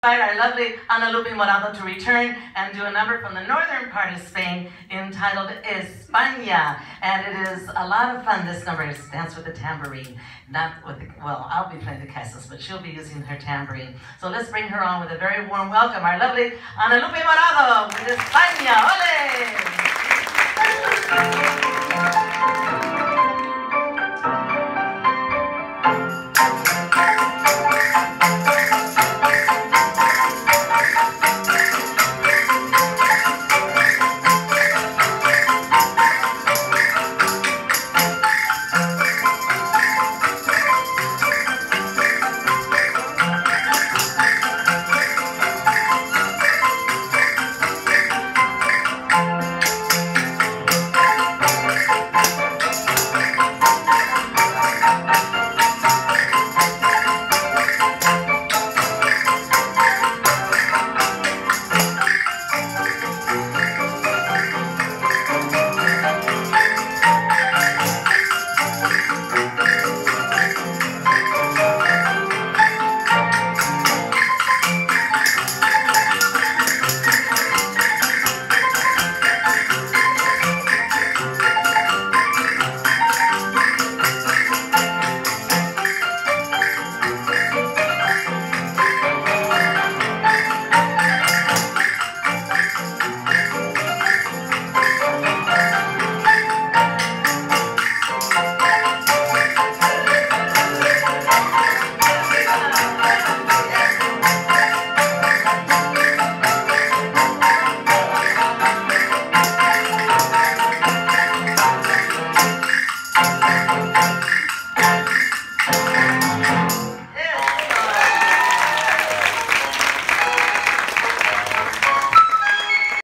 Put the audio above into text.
our lovely Ana Lupe Morado to return and do a number from the northern part of Spain entitled España. And it is a lot of fun. This number is Dance with the Tambourine. Not with the, well, I'll be playing the caisses, but she'll be using her tambourine. So let's bring her on with a very warm welcome. Our lovely Ana Lupe Morado with España. ¡Ole!